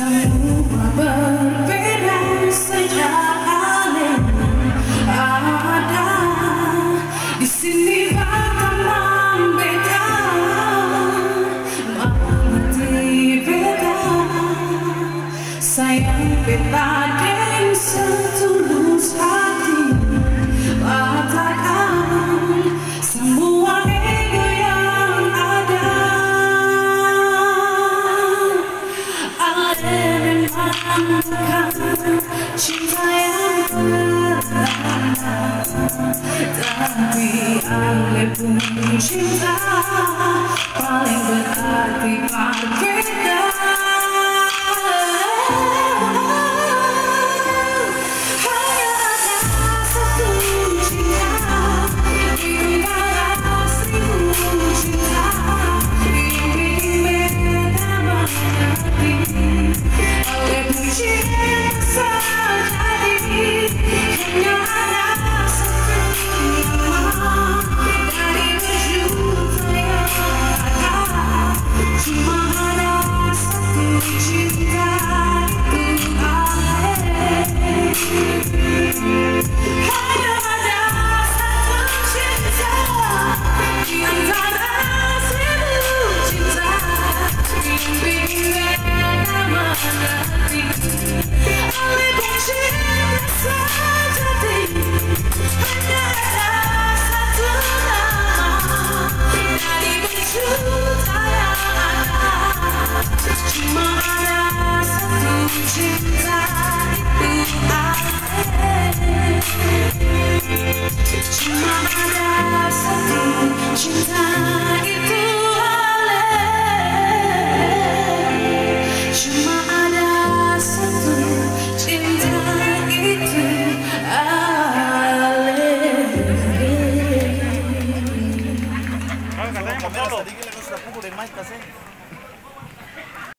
Semua berbeda sejak alih ada di sini bakalan beda, mengerti beda, sayang beda dengan setulus hati, katakan semua ego yang ada. Ale memang cinta yang berlama, tapi Ale pun cinta paling berarti berbeda. Hanya ada satu cinta di antara seribu cinta yang bikin beda mengerti. Ale pun cinta sejati, hanya ada satu nama dari berjuta yang ada. Cuma ada satu cinta itu Ale. Hanya ada satu cinta di antara seribu cinta yang bikin beda mengerti. Ale pun cinta sejati, hanya ada satu nama dari berjuta yang ada. Cuma ada satu cinta itu Ale. Cuma ada satu cinta itu Ale. Cuma ada satu cinta itu Ale. Kalau katanya kamera sedikit, aku sudah pukul dengan mic kasih.